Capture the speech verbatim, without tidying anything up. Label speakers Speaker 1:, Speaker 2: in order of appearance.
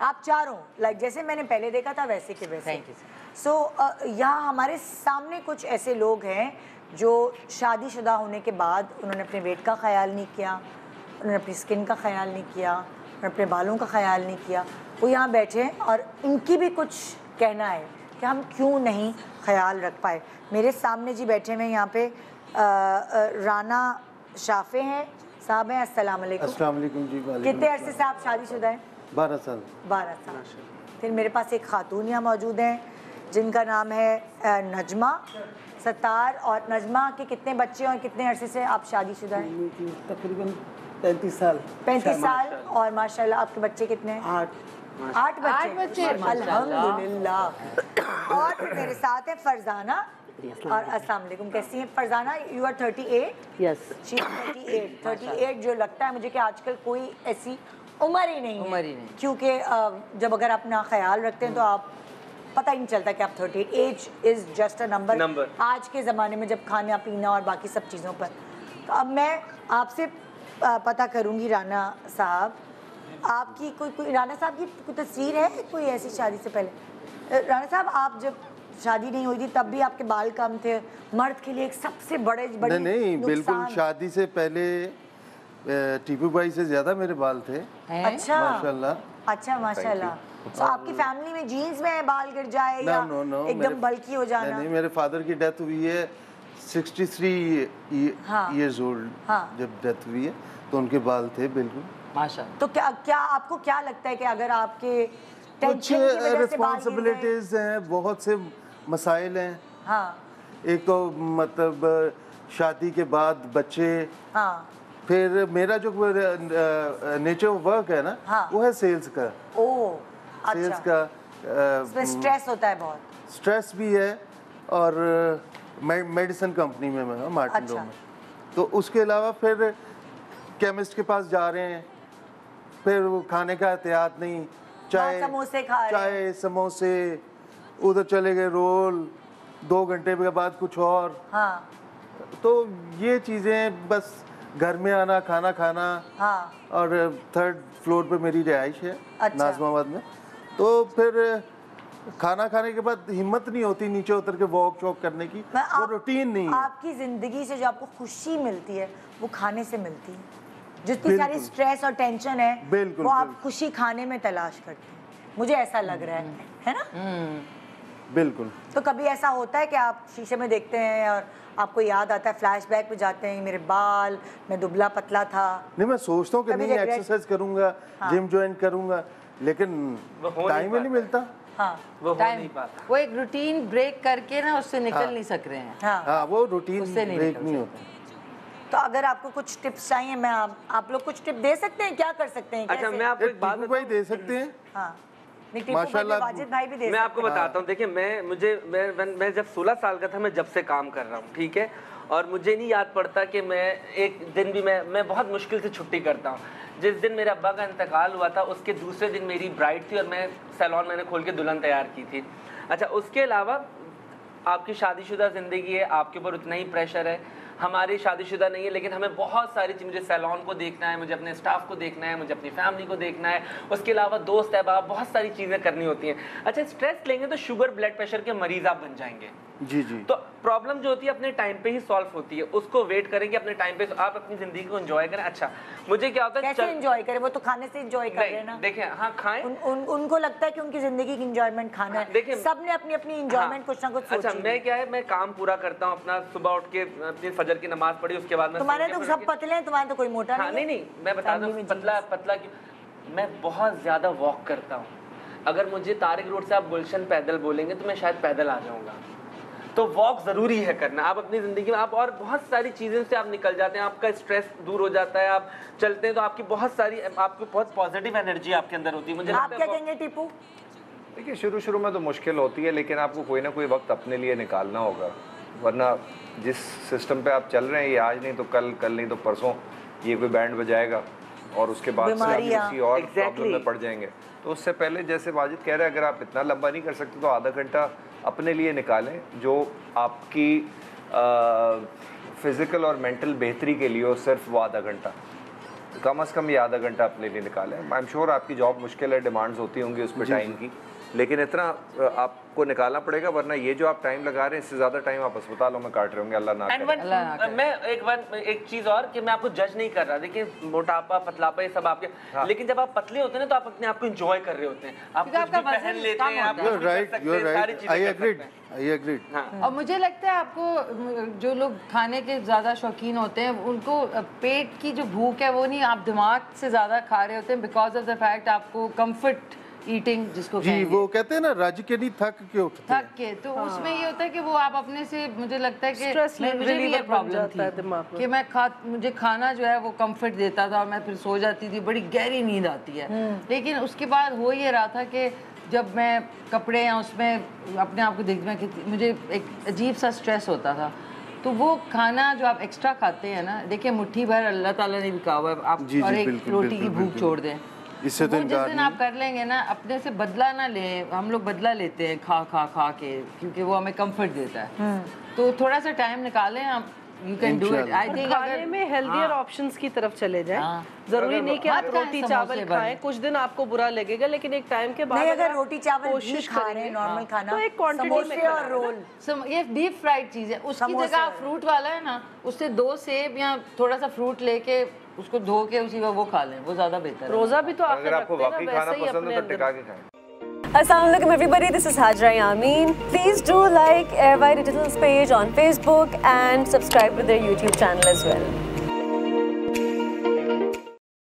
Speaker 1: आप चारों लाइक जैसे मैंने पहले देखा था वैसे के वैसे।
Speaker 2: थैंक यू
Speaker 1: सो यहाँ हमारे सामने कुछ ऐसे लोग हैं जो शादीशुदा होने के बाद उन्होंने अपने वेट का ख्याल नहीं किया, उन्होंने अपनी स्किन का ख्याल नहीं किया, उन्होंने अपने बालों का ख्याल नहीं किया। वो यहाँ बैठे हैं और इनकी भी कुछ कहना है कि हम क्यों नहीं ख्याल रख पाए। मेरे सामने जी बैठे हुए यहाँ पे आ, आ, राना शाफे हैं साहब हैं। अस्सलाम वालेकुम।
Speaker 3: अस्सलाम वालेकुम जी।
Speaker 1: कितने अरसे से आप शादीशुदा हैं?
Speaker 3: बारह साल।
Speaker 1: बारह साल। फिर मेरे पास एक खातून यहाँ मौजूद हैं जिनका नाम है नजमा सत्तार। और नजमा के कितने बच्चे और कितने अरसे से आप शादीशुदा हैं?
Speaker 4: तकरीबन पैंतीस साल।
Speaker 1: पैंतीस साल। और माशाल्लाह आपके बच्चे कितने हैं?
Speaker 4: आठ।
Speaker 1: आठ बच्चे। अल्हम्दुलिल्लाह। और फिर मेरे साथ है फरजाना। और अस्सलाम वालेकुम। कैसी हैं Farzana? You are thirty eight.
Speaker 2: Yes,
Speaker 1: she thirty eight. Thirty eight जो लगता है मुझे कि आजकल कोई ऐसी उम्र ही नहीं है,
Speaker 2: उम्र ही नहीं।
Speaker 1: क्योंकि जब अगर अपना ख्याल रखते हैं तो आप पता ही नहीं चलता कि आप thirty eight. Age is just a number आज के ज़माने में, जब खाना पीना और बाकी सब चीज़ों पर। तो अब मैं आपसे पता करूँगी राना साहब, आपकी कोई कोई राना साहब की कोई तस्वीर है कोई ऐसी शादी से पहले? राना साहब आप जब शादी नहीं हुई थी तब भी आपके बाल कम थे, मर्द के लिए एक सबसे बड़े बड़े
Speaker 3: नहीं नहीं बिल्कुल शादी से पहले टीपू भाई से ज्यादा मेरे बाल थे।
Speaker 1: अच्छा
Speaker 3: माशाल्लाह।
Speaker 1: अच्छा माशाल्लाह। तो आपकी फैमिली में जीन्स में बाल गिर जाए या
Speaker 3: नो, नो,
Speaker 1: एकदम बल्की हो जाना?
Speaker 3: नहीं, मेरे फादर की डेथ हुई है सिक्सटी थ्री इयर्स ओल्ड जब डेथ हुई है, तो उनके बाल थे बिल्कुल
Speaker 2: माशाल्लाह।
Speaker 1: तो क्या क्या आपको क्या लगता है कि अगर आपके
Speaker 3: कुछ रिस्पॉन्सिबिलिटीज हैं, बहुत से मसाइल हैं।
Speaker 1: हाँ।
Speaker 3: एक तो मतलब शादी के बाद बच्चे,
Speaker 1: हाँ।
Speaker 3: फिर मेरा जो नेचर ऑफ वर्क है ना,
Speaker 1: हाँ।
Speaker 3: वो है सेल्स का।
Speaker 1: ओह अच्छा।
Speaker 3: सेल्स का
Speaker 1: इसमें स्ट्रेस होता है बहुत।
Speaker 3: स्ट्रेस भी है और मेडिसिन कंपनी में मैं मार्टिन
Speaker 1: अच्छा।
Speaker 3: में, तो उसके अलावा फिर केमिस्ट के पास जा रहे हैं, फिर वो खाने का एहतियात नहीं, चाय
Speaker 1: समोसे खा रहे
Speaker 3: चाय समोसे, उधर चले गए रोल, दो घंटे के बाद कुछ और।
Speaker 1: हाँ।
Speaker 3: तो ये चीज़ें बस घर में आना, खाना खाना।
Speaker 1: हाँ।
Speaker 3: और थर्ड फ्लोर पे मेरी रिहाइश है।
Speaker 1: अच्छा।
Speaker 3: नाज़माबाद में। तो फिर खाना खाने के बाद हिम्मत नहीं होती नीचे उतर के वॉक चौक करने की, वो रूटीन नहीं है।
Speaker 1: आपकी ज़िंदगी से जो आपको खुशी मिलती है वो खाने से मिलती है। जितनी सारी स्ट्रेस और टेंशन है
Speaker 3: बिल्कुल,
Speaker 1: वो आप
Speaker 3: बिल्कुल।
Speaker 1: खुशी खाने में तलाश करते हैं, मुझे ऐसा लग रहा है, है ना?
Speaker 3: बिल्कुल।
Speaker 1: तो कभी ऐसा होता है कि आप शीशे में देखते हैं और आपको याद आता है, फ्लैशबैक में जाते हैं, मेरे बाल, मैं दुबला पतला था?
Speaker 3: नहीं, मैं सोचता हूँ कि नहीं एक्सरसाइज करूँगा, जिम ज्वाइन करूँगा, लेकिन टाइम ही नहीं मिलता।
Speaker 1: हाँ,
Speaker 2: वो टाइम, वो एक रूटीन ब्रेक करके ना उससे निकल हाँ। नहीं सक रहे हैं।
Speaker 1: हाँ,
Speaker 3: हाँ, वो रूटीन
Speaker 2: नहीं
Speaker 3: ब्रेक नहीं होता।
Speaker 1: तो अगर आपको कुछ टिप्स चाहिए, मैं आप, आप लोग कुछ टिप दे सकते हैं? क्या कर सकते हैं?
Speaker 5: अच्छा, मैं आपको एक बात
Speaker 3: भाई दे सकते हैं।
Speaker 1: हाँ, माशाल्लाह वाजिद भाई भी दे सकते हैं।
Speaker 5: मैं आपको बताता हूँ, देखिए मैं मुझे मैं मैं जब सोलह साल का था, मैं जब से काम कर रहा हूँ, ठीक है, और मुझे नहीं याद पड़ता कि मैं एक दिन भी मैं मैं बहुत मुश्किल से छुट्टी करता हूँ। जिस दिन मेरे अब्बा का इंतकाल हुआ था उसके दूसरे दिन मेरी ब्राइड थी और मैं सैलून मैंने खोल के दुल्हन तैयार की थी। अच्छा, उसके अलावा आपकी शादीशुदा ज़िंदगी है, आपके ऊपर उतना ही प्रेशर है। हमारी शादीशुदा नहीं है, लेकिन हमें बहुत सारी चीज़, मुझे सैलून को देखना है, मुझे अपने स्टाफ को देखना है, मुझे अपनी फैमिली को देखना है, उसके अलावा दोस्त अहबाब, बहुत सारी चीज़ें करनी होती हैं। अच्छा, स्ट्रेस लेंगे तो शुगर ब्लड प्रेशर के मरीज आप बन जाएंगे।
Speaker 3: जी जी।
Speaker 5: तो प्रॉब्लम जो होती है अपने टाइम पे ही सॉल्व होती है, उसको वेट करेंगे अपने टाइम पे, आप अपनी ज़िंदगी को एंजॉय करें। अच्छा, मुझे क्या होता है,
Speaker 1: कैसे एंजॉय करें? वो तो खाने से एंजॉय कर रहे हैं ना।
Speaker 5: देखिए, हाँ खाएं।
Speaker 1: उन, उन, उनको लगता है कि उनकी ज़िंदगी की एंजॉयमेंट खाना है। देखिए, सबने अपनी अपनी एंजॉयमेंट कुछ ना कुछ सोची।
Speaker 5: अच्छा, मैं क्या है, मैं काम पूरा करता हूँ अपना, सुबह उठ के अपनी फजर की नमाज पढ़ी, उसके बाद
Speaker 1: तुम्हारे तो सब पतले हैं, तुम्हारे तो कोई मोटा नहीं है।
Speaker 5: नहीं नहीं, मैं बता दूं, पतला पतला क्यों, मैं बहुत ज़्यादा वॉक करता हूँ। अगर मुझे तारिक रोड से आप गुलशन पैदल बोलेंगे तो मैं शायद पैदल आ जाऊँगा। तो वॉक ज़रूरी है करना। आप अपनी ज़िंदगी में आप और बहुत सारी चीज़ों से आप निकल जाते हैं, आपका स्ट्रेस दूर हो जाता है, आप चलते हैं तो आपकी बहुत सारी, आपको बहुत पॉजिटिव एनर्जी आपके अंदर होती है। मुझे
Speaker 1: आप क्या कहेंगे टीपू?
Speaker 6: देखिए, शुरू शुरू में तो मुश्किल होती है, लेकिन आपको कोई ना कोई वक्त अपने लिए निकालना होगा, वरना जिस सिस्टम पे आप चल रहे हैं, ये आज नहीं तो कल, कल नहीं तो परसों ये कोई बैंड बजाएगा और उसके बाद से आप किसी और प्रॉब्लम में पड़ जाएंगे। तो उससे पहले, जैसे वाजिद कह रहे हैं, अगर आप इतना लंबा नहीं कर सकते तो आधा घंटा अपने लिए निकालें, जो आपकी फिज़िकल और मेंटल बेहतरी के लिए हो, सिर्फ वो आधा घंटा। कम से कम ये आधा घंटा अपने लिए निकालें। आई एम श्योर आपकी जॉब मुश्किल है, डिमांड्स होती होंगी उस पर टाइम की, लेकिन इतना आपको निकालना पड़ेगा, वरना ये जो आप टाइम लगा रहे हैं इससे ज्यादा टाइम आप अस्पतालों में काट रहे होंगे। अल्लाह ना
Speaker 5: And
Speaker 6: करे।
Speaker 5: one-
Speaker 2: अल्लाह ना करे।
Speaker 5: मैं एक बार एक चीज और कि मैं आपको जज नहीं कर रहा, देखिए मोटापा पतलापा ये सब आपके,
Speaker 6: हाँ।
Speaker 5: लेकिन जब आप पतले होते हैं ना तो आप अपने आप को एंजॉय कर रहे होते हैं, आप
Speaker 2: क्योंकि
Speaker 5: कुछ भी
Speaker 2: आपका
Speaker 5: पहन
Speaker 2: वजन
Speaker 5: लेते
Speaker 2: कम
Speaker 5: हैं, आप
Speaker 2: होता है।
Speaker 5: कुछ
Speaker 3: You're
Speaker 5: भी कर
Speaker 3: right,
Speaker 5: सकते
Speaker 3: you're
Speaker 5: हैं, सारी
Speaker 3: right.
Speaker 5: चीजें
Speaker 3: I
Speaker 5: कर
Speaker 3: agreed.
Speaker 5: सकते हैं।
Speaker 3: I agreed.
Speaker 5: हाँ।
Speaker 2: और मुझे लगता है आपको जो लोग खाने के ज़्यादा शौकीन होते हैं उनको पेट की जो भूख है वो नहीं, आप दिमाग से ज़्यादा खा रहे होते हैं बिकॉज ऑफ द फैक्ट आपको कंफर्ट ईटिंग जिसको
Speaker 3: जी
Speaker 2: कहेंगे।
Speaker 3: वो कहते हैं ना राज के नहीं थक के उठते
Speaker 2: थक के तो उसमें ये होता है कि वो आप अपने से, मुझे लगता है कि
Speaker 7: Stress
Speaker 2: मैं- मुझे भी ये
Speaker 7: reliever बन
Speaker 2: प्रॉब्लम
Speaker 7: जाता है
Speaker 2: थी
Speaker 7: दिमाग में।
Speaker 2: कि मैं खा मुझे खाना जो है वो कंफर्ट देता था और मैं फिर सो जाती थी, बड़ी गहरी नींद आती है। लेकिन उसके बाद हो ये रहा था कि जब मैं कपड़े या उसमें अपने आप को देखती मैं कि मुझे एक अजीब सा स्ट्रेस होता था, तो वो खाना जो आप एक्स्ट्रा खाते हैं ना, देखिए मुट्ठी भर अल्लाह ताला ने भी कहा हुआ है आप
Speaker 3: जी, जी,
Speaker 2: और एक
Speaker 3: बिल्कुल,
Speaker 2: रोटी की
Speaker 3: बिल्कुल,
Speaker 2: भूख
Speaker 3: बिल्कुल।
Speaker 2: छोड़ दें,
Speaker 3: इससे तो
Speaker 2: वो जिस
Speaker 3: इनकार
Speaker 2: दिन
Speaker 3: नहीं।
Speaker 2: आप कर लेंगे ना, अपने से बदला ना लें, हम लोग बदला लेते हैं खा खा खा के, क्योंकि वो हमें कंफर्ट देता है। तो थोड़ा सा टाइम निकालें आप, you can do it. I
Speaker 7: और
Speaker 2: थिंक
Speaker 7: खाने में हेल्दियर ऑप्शंस की तरफ चले जाएं।
Speaker 2: हाँ।
Speaker 7: जरूरी नहीं कि आप
Speaker 2: मत खाएं
Speaker 7: रोटी
Speaker 2: समोसे
Speaker 7: चावल
Speaker 2: बड़े।
Speaker 7: खाएं, कुछ दिन आपको बुरा लगेगा, लेकिन एक टाइम के बाद
Speaker 1: नहीं, अगर
Speaker 7: आप
Speaker 1: रोटी चावल भी
Speaker 7: कोशिश
Speaker 1: खा रहे हैं,
Speaker 7: करेंगे,
Speaker 1: नॉर्मल खाना,
Speaker 7: तो एक क्वांटिटी में
Speaker 1: समोसे और
Speaker 7: खाना।
Speaker 1: रोल,
Speaker 2: सम, ये डीप फ्राइड चीज़ है, उसकी
Speaker 1: समोसे
Speaker 2: जगह आप
Speaker 1: और-
Speaker 2: फ्रूट वाला है ना, उससे दो सेब या थोड़ा सा फ्रूट लेके उसको धो के उसी वक्त वो खा लें, वो ज़्यादा बेहतर है।
Speaker 7: रोजा भी तो
Speaker 6: और
Speaker 7: आप
Speaker 6: अगर आपको वाकई खाना पसंद है तो टिका के खाएं।
Speaker 8: Assalamualaikum everybody, this is Hajra Yamin. Please do like Airby Digital's page on Facebook and subscribe to their YouTube channel as well.